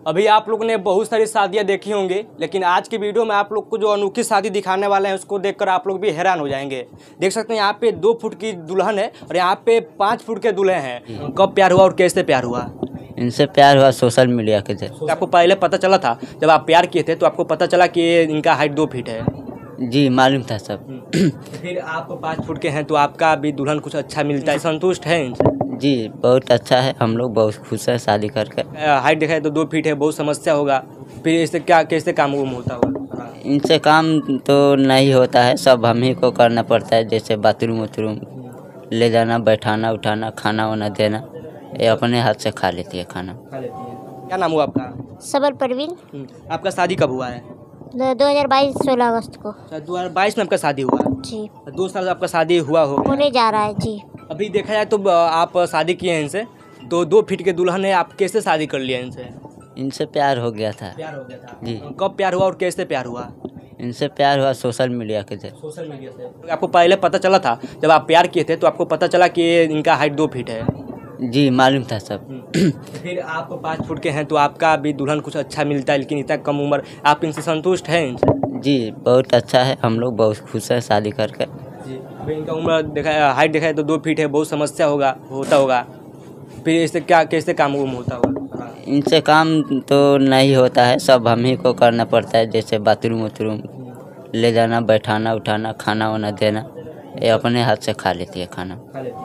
अभी आप लोग ने बहुत सारी शादियां देखी होंगी, लेकिन आज की वीडियो में आप लोग को जो अनोखी शादी दिखाने वाले हैं उसको देखकर आप लोग भी हैरान हो जाएंगे। देख सकते हैं यहाँ पे 2 फुट की दुल्हन है और यहाँ पे 5 फुट के दूल्हे हैं। कब प्यार हुआ और कैसे प्यार हुआ? इनसे प्यार हुआ सोशल मीडिया के जरिए। आपको पहले पता चला था जब आप प्यार किए थे तो आपको पता चला कि इनका हाइट 2 फीट है? जी मालूम था सब। फिर आप 5 फुट के हैं तो आपका भी दुल्हन कुछ अच्छा मिलता है, संतुष्ट है इनसे? जी बहुत अच्छा है, हम लोग बहुत खुश हैं शादी करके। हाइट देखा है तो 2 फीट है, बहुत समस्या होगा। फिर इससे क्या कैसे काम वाम होता होगा? इनसे काम तो नहीं होता है, सब हम ही को करना पड़ता है। जैसे बाथरूम वाथरूम ले जाना, बैठाना उठाना, खाना वाना देना, ये अपने हाथ से खा लेती है खाना। क्या नाम हुआ आपका? सबल परवीन। आपका शादी कब हुआ है? 2022 16 अगस्त को। 2022 में आपका शादी हुआ? जी 2 साल आपका शादी हुआ हो? होने जा रहा है जी। अभी देखा जाए तो आप शादी किए हैं इनसे, तो 2 फीट के दुल्हन है, आप कैसे शादी कर लिया इनसे? इनसे प्यार हो गया था। प्यार हो गया था जी। कब प्यार हुआ और कैसे प्यार हुआ? इनसे प्यार हुआ सोशल मीडिया के जरिए। सोशल मीडिया से। आपको पहले पता चला था जब आप प्यार किए थे तो आपको पता चला कि इनका हाइट 2 फीट है? जी मालूम था सब। फिर आप 5 फुट के हैं तो आपका भी दुल्हन कुछ अच्छा मिलता है, लेकिन इतना कम उम्र, आप इनसे संतुष्ट हैं इनसे? जी बहुत अच्छा है, हम लोग बहुत खुश हैं शादी करके। जी। अभी इनका उम्र देखा, हाइट देखा है तो 2 फीट है, बहुत समस्या होता होगा। फिर इससे क्या कैसे काम वाम होता होगा? इनसे काम तो नहीं होता है, सब हम ही को करना पड़ता है। जैसे बाथरूम वाथरूम ले जाना, बैठाना उठाना, खाना वाना देना, ये अपने हाथ से खा लेती है खाना।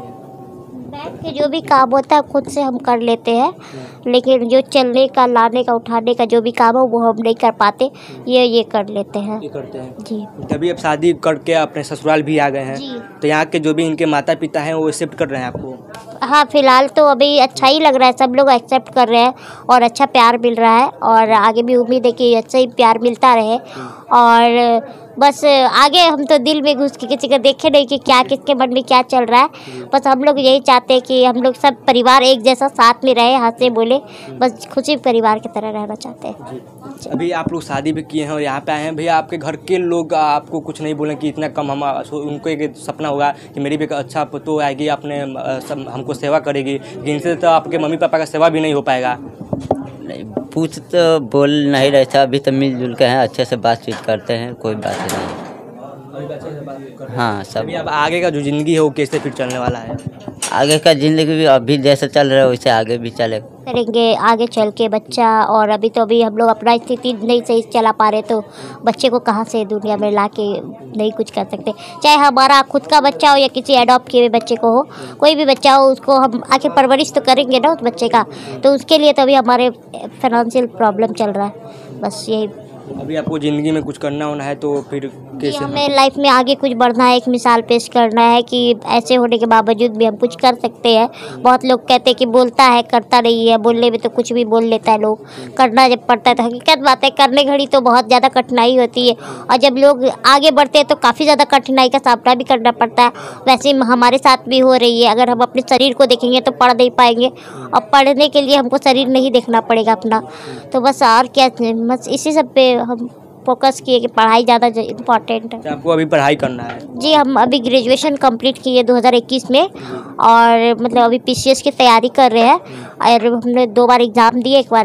बैठ के जो भी काम होता है खुद से हम कर लेते हैं, लेकिन जो चलने का, लाने का, उठाने का जो भी काम है वो हम नहीं कर पाते, ये कर लेते हैं। ये करते हैं जी। तभी अब शादी करके अपने ससुराल भी आ गए हैं। जी। तो यहाँ के जो भी इनके माता पिता हैं वो एक्सेप्ट कर रहे हैं आपको? हाँ फिलहाल तो अभी अच्छा ही लग रहा है, सब लोग एक्सेप्ट कर रहे हैं और अच्छा प्यार मिल रहा है और आगे भी उम्मीद है कि अच्छा ही प्यार मिलता रहे। और बस आगे हम तो दिल में घुस के किसी का देखे नहीं कि क्या किसके मन में क्या चल रहा है। बस हम लोग यही चाहते हैं कि हम लोग सब परिवार एक जैसा साथ में रहे, हंसे बोले, बस खुशी परिवार की तरह रहना चाहते हैं। अभी आप लोग शादी भी किए हैं और यहाँ पे आए हैं, भैया आपके घर के लोग आपको कुछ नहीं बोले कि इतना कम? हम उनको एक सपना होगा कि मेरी भी एक अच्छा पतोह आएगी, अपने हमको सेवा करेगी, लेकिन इनसे तो आपके मम्मी पापा का सेवा भी नहीं हो पाएगा। नहीं पूछ तो बोल नहीं रहे थे, अभी तो मिलजुल के हैं, अच्छे से बातचीत करते हैं, कोई बात नहीं। हाँ सब। अभी अब आगे का जो ज़िंदगी है वो कैसे फिर चलने वाला है? आगे का ज़िंदगी भी अभी जैसे चल रहा है वैसे आगे भी चलेगा। करेंगे आगे चल के बच्चा, और अभी तो अभी हम लोग अपना स्थिति नहीं सही चला पा रहे तो बच्चे को कहाँ से दुनिया में ला के नहीं कुछ कर सकते। चाहे हमारा खुद का बच्चा हो या किसी एडॉप्ट किए हुए बच्चे को हो, कोई भी बच्चा हो, उसको हम आके परवरिश तो करेंगे ना उस बच्चे का, तो उसके लिए तो अभी हमारे फाइनेंशियल प्रॉब्लम चल रहा है, बस यही। अभी आपको ज़िंदगी में कुछ करना होना है तो फिर कैसे? हमें लाइफ में आगे कुछ बढ़ना है, एक मिसाल पेश करना है कि ऐसे होने के बावजूद भी हम कुछ कर सकते हैं। बहुत लोग कहते हैं कि बोलता है करता नहीं है, बोलने में तो कुछ भी बोल लेता है लोग, करना जब पड़ता है तो हकीकत बात है करने घड़ी तो बहुत ज़्यादा कठिनाई होती है, और जब लोग आगे बढ़ते हैं तो काफ़ी ज़्यादा कठिनाई का सामना भी करना पड़ता है। वैसे हमारे साथ भी हो रही है, अगर हम अपने शरीर को देखेंगे तो पढ़ नहीं पाएंगे, और पढ़ने के लिए हमको शरीर नहीं देखना पड़ेगा अपना, तो बस और क्या, बस इसी सब पे हम फोकस किए कि पढ़ाई ज़्यादा इम्पॉर्टेंट है। आपको अभी पढ़ाई करना है? जी हम अभी ग्रेजुएशन कंप्लीट किए 2021 में, और मतलब अभी पीसीएस की तैयारी कर रहे हैं, और हमने 2 बार एग्ज़ाम दिए, एक बार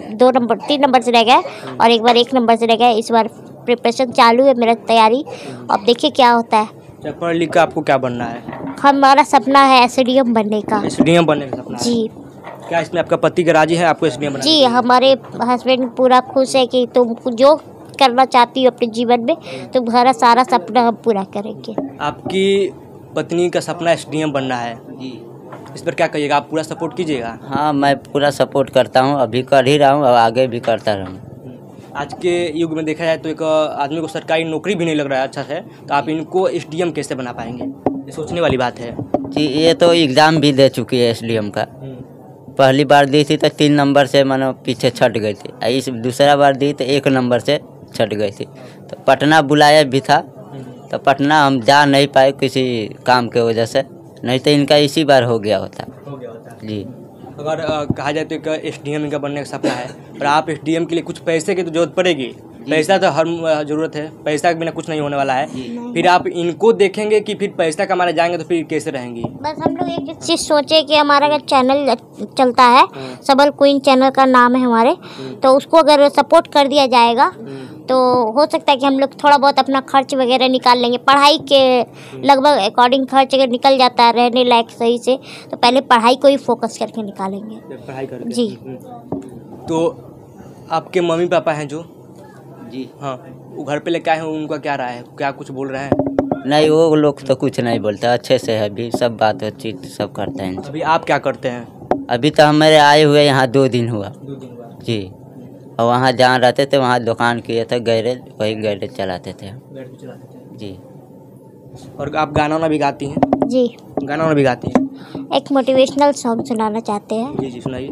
3 नंबर से रह गए और एक बार 1 नंबर से रह गए। इस बार प्रिपरेशन चालू है मेरा, तैयारी, अब देखिए क्या होता है। पढ़ लिख कर आपको क्या बनना है? हमारा सपना है एसडीएम बनने का। एसडीएम बनने का सपना है? जी। क्या इसमें आपका पति का राजी है आपको एसडीएम बनने? जी हमारे हस्बैंड पूरा खुश है कि तुम जो करना चाहती हो अपने जीवन में, तुम्हारा सारा सपना हम पूरा करेंगे। आपकी पत्नी का सपना एसडीएम बनना है, इस पर क्या कहिएगा? आप पूरा सपोर्ट कीजिएगा? हाँ मैं पूरा सपोर्ट करता हूँ, अभी कर ही रहा हूँ और आगे भी करता रहूँ। आज के युग में देखा जाए तो एक आदमी को सरकारी नौकरी भी नहीं लग रहा है अच्छा से, तो आप इनको एसडीएम कैसे बना पाएंगे? ये सोचने वाली बात है। जी ये तो एग्ज़ाम भी दे चुकी है एसडीएम का, पहली बार दी थी तो 3 नंबर से मानो पीछे छट गई थी, इस दूसरा बार दी तो 1 नंबर से छट गई थी। तो पटना बुलाया भी था, तो पटना हम जा नहीं पाए किसी काम के वजह से, नहीं तो इनका इसी बार हो गया होता। जी अगर कहा जाए तो एक एसडीएम इनका बनने का सपना है, पर आप एसडीएम के लिए कुछ पैसे की तो जरूरत पड़ेगी, पैसा तो हर ज़रूरत है, पैसा के बिना कुछ नहीं होने वाला है। फिर आप इनको देखेंगे कि फिर पैसा कमाने जाएंगे तो फिर कैसे रहेंगी? बस हम लोग एक चीज़ सोचे कि हमारा अगर चैनल चलता है, सबल क्वीन चैनल का नाम है हमारे, तो उसको अगर सपोर्ट कर दिया जाएगा तो हो सकता है कि हम लोग थोड़ा बहुत अपना खर्च वगैरह निकाल लेंगे। पढ़ाई के लगभग अकॉर्डिंग खर्च अगर निकल जाता है रहने लायक सही से, तो पहले पढ़ाई को ही फोकस करके निकालेंगे। पढ़ाई करके जी। तो आपके मम्मी पापा हैं जो जी, हाँ, वो घर पे लेके आए हैं, उनका क्या राय है, क्या कुछ बोल रहे हैं? नहीं वो लोग तो कुछ नहीं बोलते, अच्छे से है, अभी सब बातचीत सब करते हैं। अभी आप क्या करते हैं? अभी तो हमारे आए हुए यहाँ 2 दिन हुआ जी, और वहाँ जहाँ रहते थे वहाँ दुकान किए थे, गैरेज, वही गैरेज चलाते थे जी। और आप गाना वाना भी गाती हैं? जी, गाना वाना भी गाती हैं? एक मोटिवेशनल सॉन्ग सुनाना चाहते हैं। जी जी, सुनाइए।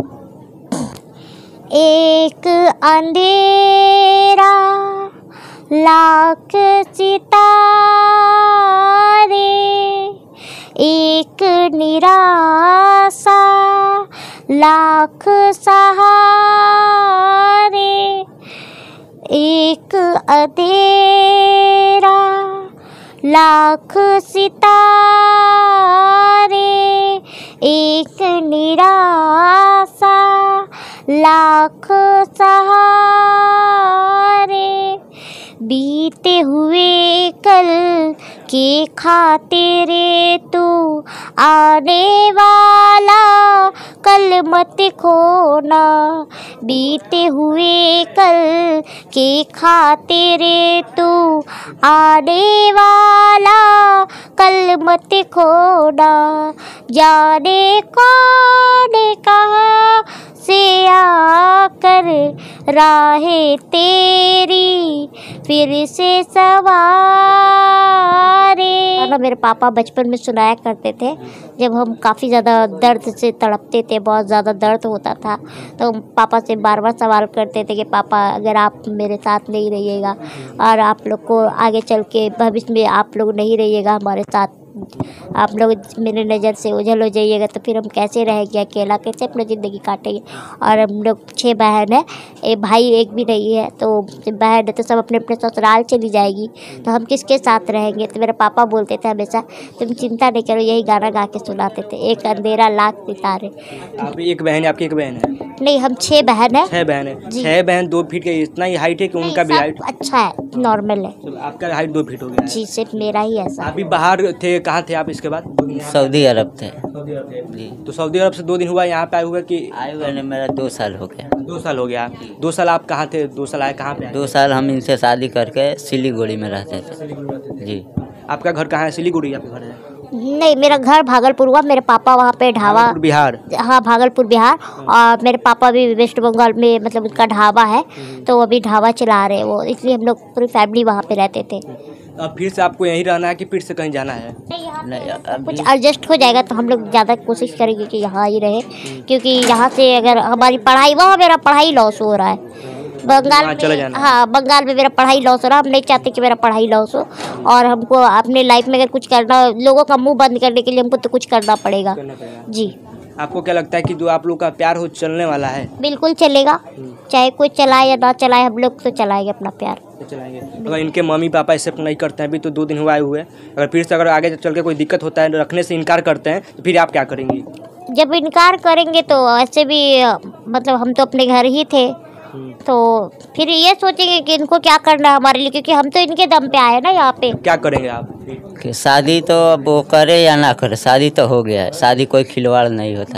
एक अंधेरा लाख सितारे, एक निराशा लाख सहारे, एक अंधेरा लाख सितारे, एक निराशा लाख सहारे, बीते हुए कल के खातिर तू आने वाला कल मत खोना, बीते हुए कल के खातिर तू आने वाला कल मत खोना, जाने कौन कहाँ से आकर राहे तेरी फिर से सवारे। मेरे पापा बचपन में सुनाया करते थे, जब हम काफ़ी ज़्यादा दर्द से तड़पते थे, बहुत ज़्यादा दर्द होता था, तो पापा से बार बार सवाल करते थे कि पापा अगर आप मेरे साथ नहीं रहिएगा और आप लोग को आगे चल के भविष्य में आप लोग नहीं रहिएगा हमारे साथ, आप लोग मेरे नज़र से ओझल हो जाइएगा, तो फिर हम कैसे रहेंगे, अकेला कैसे अपनी ज़िंदगी काटेंगे। और हम लोग 6 बहन हैं, एक भाई एक भी नहीं है, तो बहन है तो सब अपने अपने ससुराल चली जाएगी, तो हम किसके साथ रहेंगे। तो मेरे पापा बोलते थे हमेशा तुम चिंता नहीं करो, यही गाना गा के सुनाते थे, एक अंधेरा लाख सितारे। आप एक बहन है, आपकी एक बहन है? नहीं, हम 6 बहन हैं। 6 बहन है। 6 बहन 2 फीट के, इतना ही हाइट है कि उनका भी हाइट अच्छा है, नॉर्मल है। आपका हाइट 2 फीट हो गया? जी, सिर्फ मेरा ही ऐसा। अभी बाहर थे, कहाँ थे आप इसके बाद? सऊदी अरब थे जी। तो सऊदी अरब से 2 दिन हुआ यहाँ पे आए हुए कि? आए हुए ने मेरा 2 साल हो गया। 2 साल हो गया। 2 साल आप कहाँ थे? 2 साल आए कहाँ पे? 2 साल हम इनसे शादी करके सिलीगुड़ी में रहते थे जी। आपका घर कहाँ है? सिलीगुड़ी आपका घर है? नहीं, मेरा घर भागलपुर हुआ, मेरे पापा वहाँ पे ढाबा, बिहार। हाँ, भागलपुर बिहार। और मेरे पापा भी वेस्ट बंगाल में, मतलब उनका ढाबा है, तो अभी ढाबा चला रहे हैं वो, इसलिए हम लोग पूरी फैमिली वहाँ पे रहते थे। अब फिर से आपको यहीं रहना है कि फिर से कहीं जाना है? नहीं, कुछ एडजस्ट हो जाएगा तो हम लोग ज़्यादा कोशिश करेंगे कि यहाँ ही रहे, क्योंकि यहाँ से अगर हमारी पढ़ाई, वहाँ मेरा पढ़ाई लॉस हो रहा है बंगाल में। हाँ, बंगाल में मेरा पढ़ाई लॉस हो रहा है, हम नहीं चाहते कि मेरा पढ़ाई लॉस हो, और हमको अपने लाइफ में अगर कुछ करना, लोगों का मुंह बंद करने के लिए हमको तो कुछ करना पड़ेगा जी। आपको क्या लगता है कि जो आप लोग का प्यार हो चलने वाला है? बिल्कुल चलेगा, चाहे कोई चलाए या ना चलाए, हम लोग तो चलाएंगे अपना प्यार, चलाएंगे। अगर इनके मम्मी पापा एक्सेप्ट नहीं करते हैं, अभी तो 2 दिन हुआ हुए, अगर फिर से अगर आगे चल के कोई दिक्कत होता है, रखने से इनकार करते हैं, तो फिर आप क्या करेंगी? जब इनकार करेंगे तो ऐसे भी मतलब हम तो अपने घर ही थे, तो फिर ये सोचेंगे कि इनको क्या करना है हमारे लिए, क्योंकि हम तो इनके दम पे आए ना यहाँ पे। क्या करेंगे आप? कि शादी तो अब वो करे या ना करे, शादी तो हो गया है, शादी कोई खिलवाड़ नहीं होता,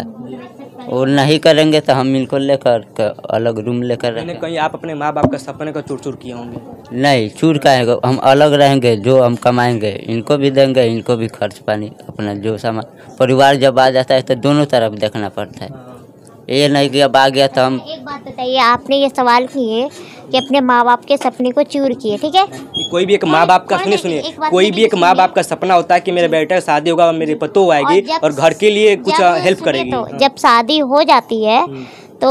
वो नहीं करेंगे तो हम इनको लेकर अलग रूम लेकर रहेंगे। कहीं आप अपने माँ बाप का सपने का चूर चूर किए होंगे? नहीं, चूर काहेगा, हम अलग रहेंगे, जो हम कमाएंगे इनको भी देंगे, इनको भी खर्च पानी अपना जो सामान, परिवार जब आ जाता है तो दोनों तरफ देखना पड़ता है, ये नहीं कि अब आ गया तो हम। एक बात बताइए, आपने ये सवाल किए कि अपने माँ बाप के सपने को चूर किए, ठीक है? कोई भी एक माँ बाप का, सुनिए, कोई भी एक माँ बाप का सपना होता है कि मेरे बेटे का शादी होगा, मेरे पतोह आएगी और घर के लिए कुछ हेल्प करेगी। तो जब शादी हो जाती है, तो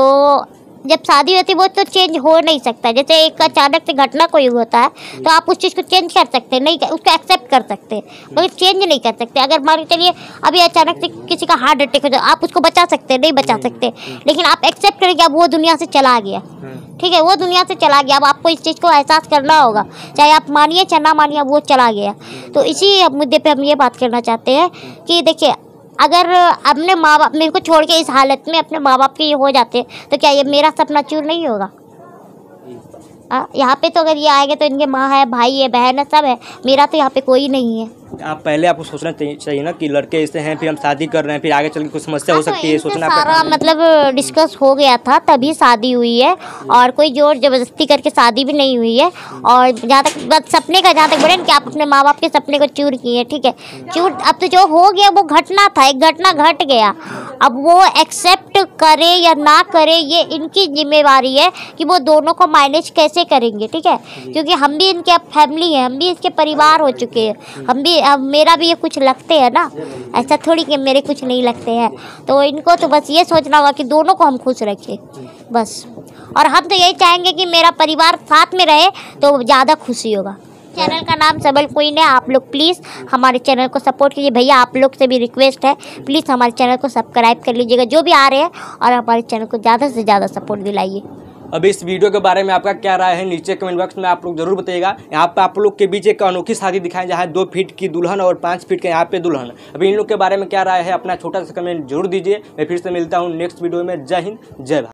जब शादी होती है वो तो चेंज हो नहीं सकता। जैसे एक अचानक से घटना कोई होता है तो आप उस चीज़ को चेंज कर सकते हैं, नहीं उसको एक्सेप्ट कर सकते हैं, मगर चेंज नहीं कर सकते। अगर मान के चलिए अभी अचानक से किसी का हार्ट अटैक हो जाए, आप उसको बचा सकते हैं, नहीं बचा सकते, लेकिन आप एक्सेप्ट करेंगे अब वो दुनिया से चला गया, ठीक है, वो दुनिया से चला गया। अब आपको इस चीज़ को एहसास करना होगा, चाहे आप मानिए चाहे ना मानिए, वो चला गया। तो इसी मुद्दे पे हम ये बात करना चाहते हैं कि देखिए, अगर अपने माँ बाप मेरे को छोड़ के इस हालत में अपने माँ बाप के ये हो जाते तो क्या ये मेरा सपना चूर नहीं होगा? यहाँ पे तो अगर ये आएंगे तो इनके माँ है, भाई है, बहन है, सब है। मेरा तो यहाँ पे कोई नहीं है। आप पहले आपको सोचना चाहिए ना कि लड़के ऐसे हैं, फिर हम शादी कर रहे हैं, फिर आगे चल के कुछ समस्या हो सकती है, सोचना सारा मतलब डिस्कस हो गया था तभी शादी हुई है, और कोई जोर जबरदस्ती करके शादी भी नहीं हुई है। और जहाँ तक बस सपने का, जहाँ तक बोले कि आप अपने माँ बाप के सपने को चूर किए, ठीक है, चूर। अब तो जो हो गया वो घटना था, एक घटना घट गया। अब वो एक्सेप्ट करे या ना करे ये इनकी जिम्मेवारी है कि वो दोनों को मैनेज कैसे करेंगे, ठीक है। क्योंकि हम भी इनके फैमिली हैं, हम भी इसके परिवार हो चुके हैं, हम भी, अब मेरा भी ये कुछ लगते हैं ना, ऐसा थोड़ी कि मेरे कुछ नहीं लगते हैं। तो इनको तो बस ये सोचना होगा कि दोनों को हम खुश रखें बस। और हम तो यही चाहेंगे कि मेरा परिवार साथ में रहे तो ज़्यादा खुशी होगा। चैनल का नाम सबल क्वीन है। आप लोग प्लीज़ हमारे चैनल को सपोर्ट कीजिए। भैया आप लोग से भी रिक्वेस्ट है, प्लीज़ हमारे चैनल को सब्सक्राइब कर लीजिएगा जो भी आ रहे हैं, और हमारे चैनल को ज़्यादा से ज़्यादा सपोर्ट दिलाइए। अब इस वीडियो के बारे में आपका क्या राय है नीचे कमेंट बॉक्स में आप लोग जरूर बताइएगा। यहाँ पे आप लोग के बीच एक अनोखी शादी दिखाएं जहाँ 2 फीट की दुल्हन और 5 फीट के यहाँ पे दुल्हन। अभी इन लोग के बारे में क्या राय है अपना छोटा सा कमेंट जरूर दीजिए। मैं फिर से मिलता हूँ नेक्स्ट वीडियो में। जय हिंद, जय भारत।